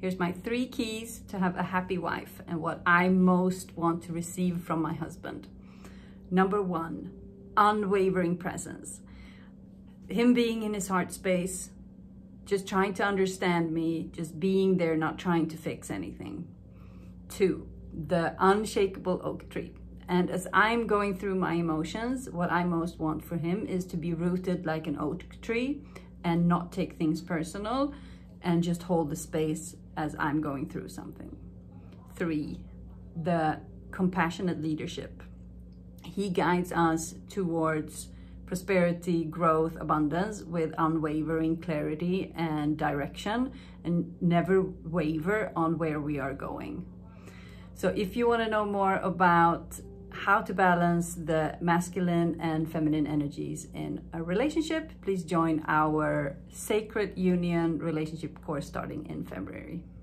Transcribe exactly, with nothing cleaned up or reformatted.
Here's my three keys to have a happy wife and what I most want to receive from my husband. Number one, unwavering presence. Him being in his heart space, just trying to understand me, just being there, not trying to fix anything. Two, the unshakable oak tree. And as I'm going through my emotions, what I most want for him is to be rooted like an oak tree and not take things personal and just hold the space as I'm going through something. Three, the compassionate leadership. He guides us towards prosperity, growth, abundance with unwavering clarity and direction, and never waver on where we are going. So if you want to know more about how to balance the masculine and feminine energies in a relationship, please join our Sacred Union relationship course starting in February.